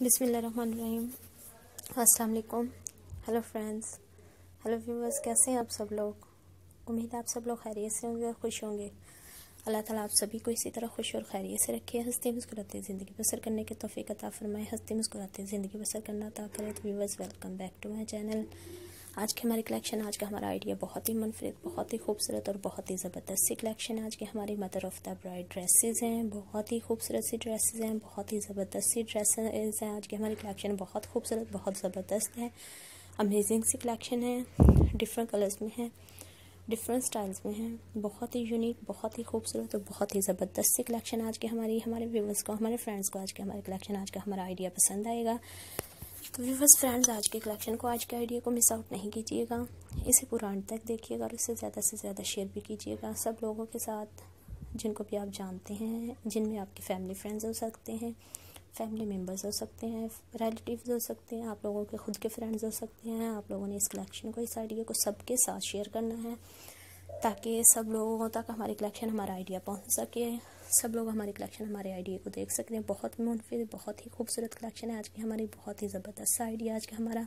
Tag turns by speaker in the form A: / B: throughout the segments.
A: बिस्मिल्लाहिर्रहमानिर्रहीम। अस्सलाम वालेकुम। हेलो फ्रेंड्स, हेलो व्यूवर्स, कैसे हैं आप सब लोग। उम्मीद है आप सब लोग खैरियत से होंगे और खुश होंगे। अल्लाह ताला आप सभी को इसी तरह खुश और खैरियत से रखे, हंसते मुस्कुराते ज़िंदगी बसर करने के तौफीक अता फरमाए। हंसते मुस्कुराते ज़िंदगी बसर करना अता करे। तो viewers, welcome back to my channel. आज की हमारी कलेक्शन, आज का हमारा आइडिया बहुत ही मुनफरिद, बहुत ही खूबसूरत और बहुत ही ज़बरदस्त सी कलेक्शन है। आज की हमारी mother of the bride dresses हैं, बहुत ही खूबसूरत सी ड्रेसेस हैं, बहुत ही ज़बरदस्त सी ड्रेसेस हैं। आज की हमारी कलेक्शन बहुत खूबसूरत, बहुत ज़बरदस्त है, अमेजिंग सी कलेक्शन है। डिफरेंट कलर्स में है, डिफरेंट स्टाइल्स में है, बहुत ही यूनिक, बहुत ही खूबसूरत और बहुत ही ज़बरदस्त सी कलेक्शन आज की हमारी। हमारे व्यूवर्स को, हमारे फ्रेंड्स को आज की हमारी कलेक्शन, आज का हमारा आइडिया पसंद आएगा। तो व्यूवर्स फ्रेंड्स, आज के कलेक्शन को, आज के आइडिया को मिस आउट नहीं कीजिएगा। इसे पूरा अंत तक देखिएगा और इससे ज़्यादा शेयर भी कीजिएगा सब लोगों के साथ जिनको भी आप जानते हैं, जिनमें आपके फैमिली फ्रेंड्स हो सकते हैं, फैमिली मेम्बर्स हो सकते हैं, रिलेटिव्स हो सकते हैं, आप लोगों के खुद के फ्रेंड्स हो सकते हैं। आप लोगों ने इस कलेक्शन को, इस आइडिया को सबके साथ शेयर करना है ताकि सब लोगों तक हमारी कलेक्शन, हमारा आइडिया पहुंच सके। सब लोग हमारी कलेक्शन, हमारे आइडिया को देख सकते हैं। बहुत मुनफिर, बहुत ही खूबसूरत कलेक्शन है आज की हमारी, बहुत ही ज़बरदस्त आइडिया आज का हमारा,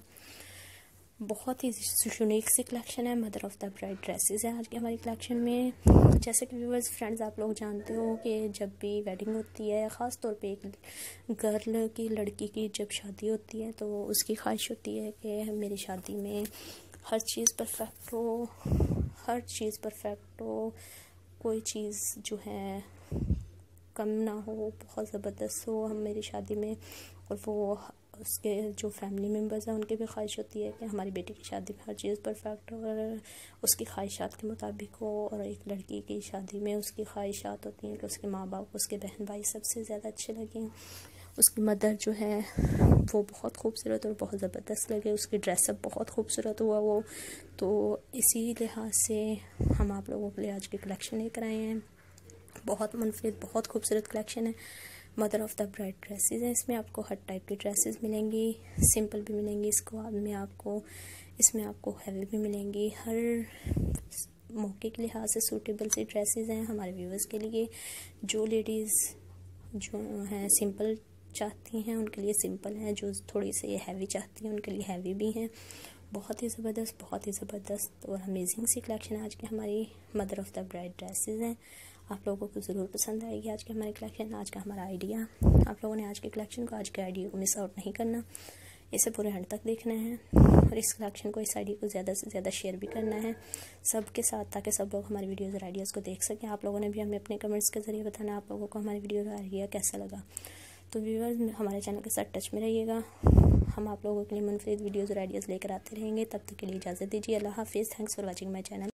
A: बहुत ही यूनिक सी कलेक्शन है। Mother of the bride dresses है आज की हमारी कलेक्शन में। जैसे कि व्यूवर्स फ्रेंड्स, आप लोग जानते हो कि जब भी वेडिंग होती है, ख़ास तौर पे एक गर्ल की, लड़की की जब शादी होती है तो उसकी ख्वाहिश होती है कि मेरी शादी में हर चीज़ परफेक्ट हो, हर चीज़ परफेक्ट हो, कोई चीज़ जो है कम ना हो, बहुत ज़बरदस्त हो हम मेरी शादी में। और वो उसके जो फैमिली मेम्बर्स हैं उनकी भी ख्वाहिश होती है कि हमारी बेटी की शादी में हर चीज़ परफेक्ट हो और उसकी ख्वाहिशात के मुताबिक हो। और एक लड़की की शादी में उसकी ख्वाहिशात होती हैं कि उसके माँ बाप, उसके बहन भाई सबसे ज़्यादा अच्छे लगें, उसकी मदर जो है वो बहुत खूबसूरत और बहुत ज़बरदस्त लगे, उसकी ड्रेसअप बहुत खूबसूरत हुआ वो। तो इसी लिहाज से हम आप लोगों के लिए आज की कलेक्शन लेकर आए हैं। बहुत मुनफरिद, बहुत खूबसूरत कलेक्शन है। Mother of the bride dresses है। इसमें आपको हर टाइप की ड्रेसेस मिलेंगी, सिंपल भी मिलेंगी, इसमें आपको हैवी भी मिलेंगी। हर मौके के लिहाज से सूटेबल सी ड्रेसेस हैं हमारे व्यूवर्स के लिए। जो लेडीज़ जो हैं सिंपल चाहती हैं उनके लिए सिंपल हैं, जो थोड़ी सी हैवी चाहती हैं उनके लिए हैवी भी हैं। बहुत ही ज़बरदस्त, बहुत ही ज़बरदस्त और अमेजिंग सी कलेक्शन आज की हमारी mother of the bride dresses हैं। आप लोगों को ज़रूर पसंद आएगी आज की हमारी कलेक्शन, आज का हमारा आइडिया। आप लोगों ने आज के कलेक्शन को, आज के आइडिया को मिस आउट नहीं करना, इसे पूरे एंड तक देखना है और इस कलेक्शन को, इस आइडिया को ज़्यादा से ज़्यादा शेयर भी करना है सबके साथ ताकि सब लोग हमारी वीडियोज़ और आइडियाज़ को देख सकें। आप लोगों ने भी हमें अपने कमेंट्स के ज़रिए बताना आप लोगों को हमारी वीडियो और आइडिया कैसा लगा। तो व्यूअर्स, हमारे चैनल के साथ टच में रहिएगा। हम आप लोगों के लिए मुनफरिद वीडियोज़ और आइडियाज़ लेकर आते रहेंगे। तब तक के लिए इजाज़त दीजिए। अल्लाह हाफिज़। Thanks for watching my channel.